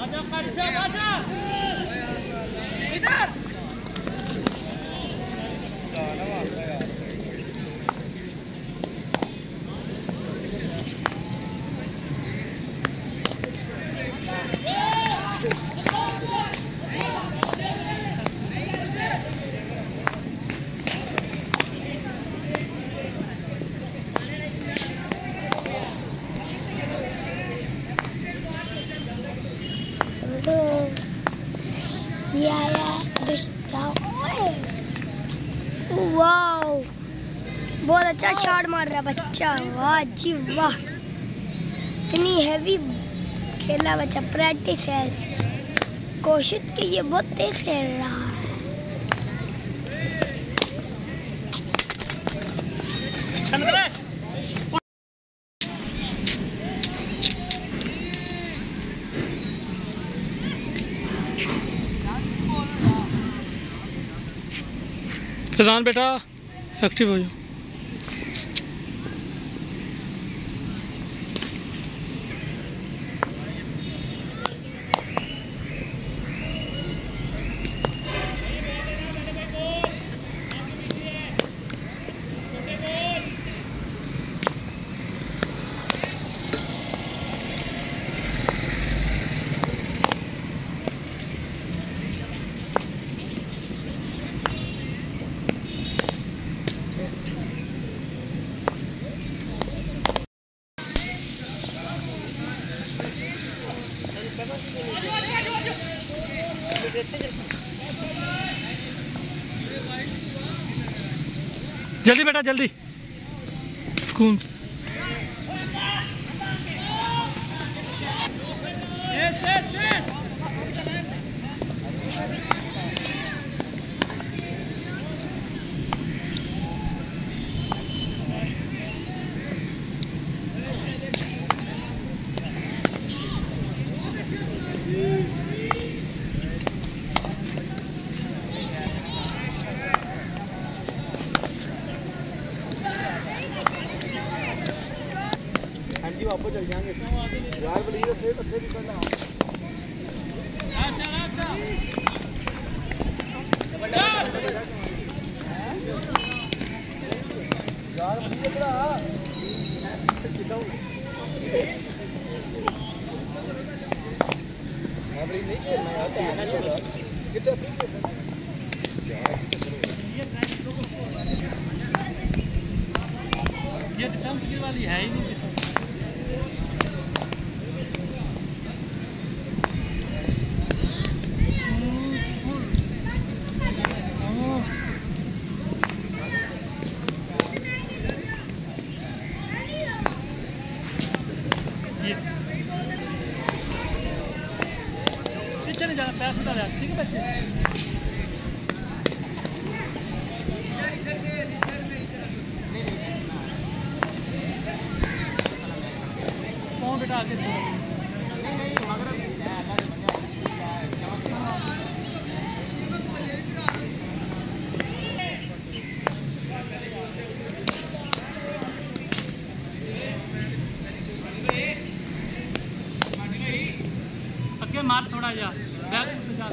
Wow, बहुत अच्छा shot मार रहा बच्चा, वाह जी वाह, इतनी हैवी खेला बच्चा, प्रैक्टिस है, कोशिश की ये बहुत तेज खेल रहा है। फैजान बेटा एक्टिव हो जाओ। जल्दी बेटा जल्दी, सुकून। वापस चल जाएंगे यार, बड़ी से अच्छे भी करना। आशा आशा यार बड़ी से बड़ा सीधा हो है, बड़ी नहीं खेलना यार, तो आना चलो कितना ठीक है ये डिफेंस वाली है ही नहीं। चले जाना पैसा डाल, ठीक है बच्चे। कौन बेटा आगे नहीं मगर अगे मार थोड़ा जा बैक पे जा।